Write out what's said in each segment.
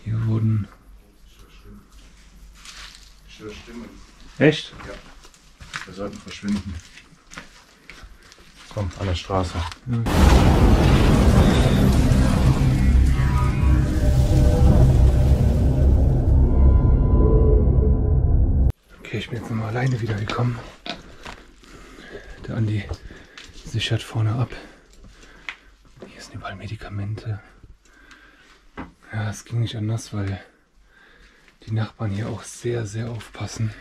Hier wurden... Ich höre Stimmen. Echt? Ja. Wir sollten verschwinden. Komm, an der Straße. Ja. Okay, ich bin jetzt nochmal alleine wieder gekommen. Der Andi sichert vorne ab. Hier sind überall Medikamente. Ja, es ging nicht anders, weil die Nachbarn hier auch sehr, sehr aufpassen.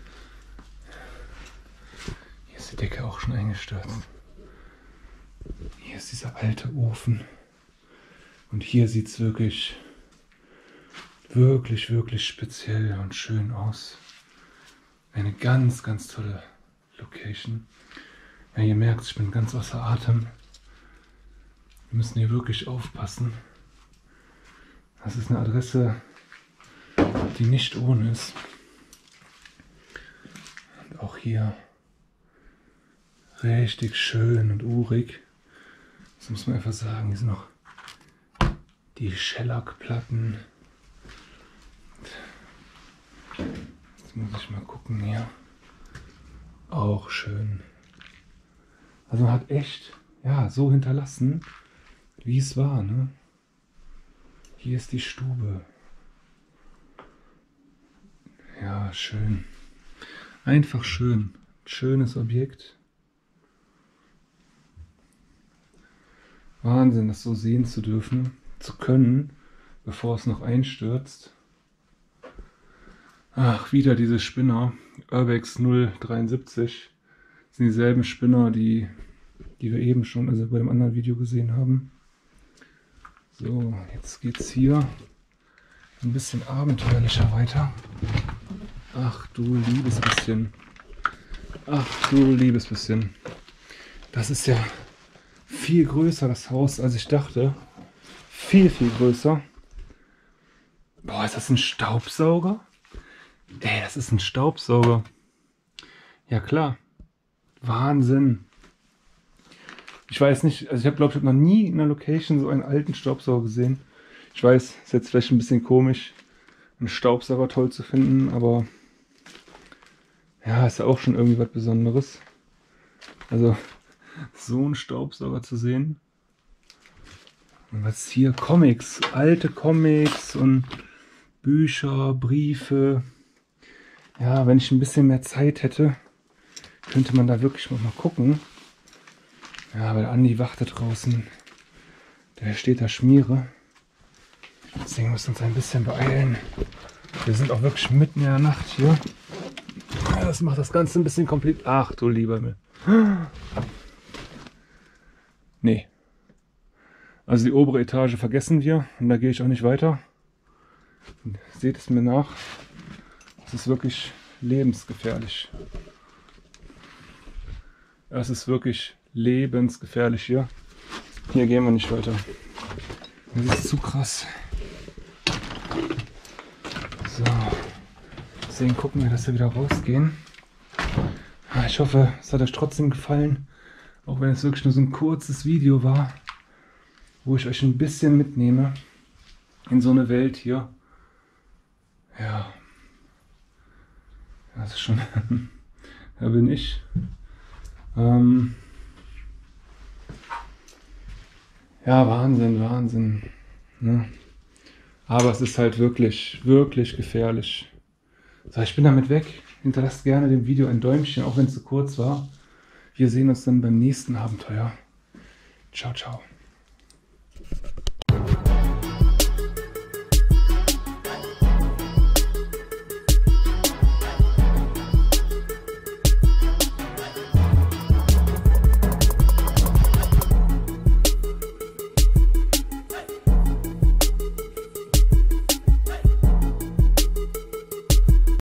Hier ist die Decke auch schon eingestürzt. Hier ist dieser alte Ofen. Und hier sieht es wirklich speziell und schön aus. Eine ganz, ganz tolle Location. Ja, ihr merkt, ich bin ganz außer Atem. Wir müssen hier wirklich aufpassen. Das ist eine Adresse, die nicht ohne ist. Und auch hier richtig schön und urig. Das muss man einfach sagen. Hier sind noch die Schellackplatten. Jetzt muss ich mal gucken hier. Auch schön. Also man hat echt, ja, so hinterlassen, wie es war, ne? Hier ist die Stube. Ja, schön. Einfach schön. Schönes Objekt. Wahnsinn, das so sehen zu dürfen, zu können, bevor es noch einstürzt. Ach, wieder diese Spinner. Urbex 073. Das sind dieselben Spinner, die wir eben schon, also bei dem anderen Video gesehen haben. So, jetzt geht's hier ein bisschen abenteuerlicher weiter. Ach du liebes bisschen. Ach du liebes bisschen. Das ist ja viel größer, das Haus, als ich dachte. Viel, viel größer. Boah, ist das ein Staubsauger? Ey, das ist ein Staubsauger. Ja klar. Wahnsinn. Ich weiß nicht, also ich glaube, ich habe noch nie in einer Location so einen alten Staubsauger gesehen. Ich weiß, ist jetzt vielleicht ein bisschen komisch, einen Staubsauger toll zu finden, aber ja, ist ja auch schon irgendwie was Besonderes. Also so einen Staubsauger zu sehen. Und was hier? Comics, alte Comics und Bücher, Briefe. Ja, wenn ich ein bisschen mehr Zeit hätte, könnte man da wirklich mal gucken. Ja, weil Andi wartet draußen. Der steht da Schmiere. Deswegen müssen wir uns ein bisschen beeilen. Wir sind auch wirklich mitten in der Nacht hier. Ja, das macht das Ganze ein bisschen kompliziert. Ach du lieber Himmel. Nee. Also die obere Etage vergessen wir. Und da gehe ich auch nicht weiter. Und seht es mir nach. Es ist wirklich lebensgefährlich. Es ist wirklich lebensgefährlich hier. Hier gehen wir nicht weiter. Das ist zu krass. So. Deswegen gucken wir, dass wir wieder rausgehen. Ich hoffe, es hat euch trotzdem gefallen. Auch wenn es wirklich nur so ein kurzes Video war, wo ich euch ein bisschen mitnehme in so eine Welt hier. Ja. Das ist schon... Da bin ich. Ja, Wahnsinn, Wahnsinn. Ne? Aber es ist halt wirklich gefährlich. So, ich bin damit weg. Hinterlasst gerne dem Video ein Däumchen, auch wenn es zu kurz war. Wir sehen uns dann beim nächsten Abenteuer. Ciao, ciao.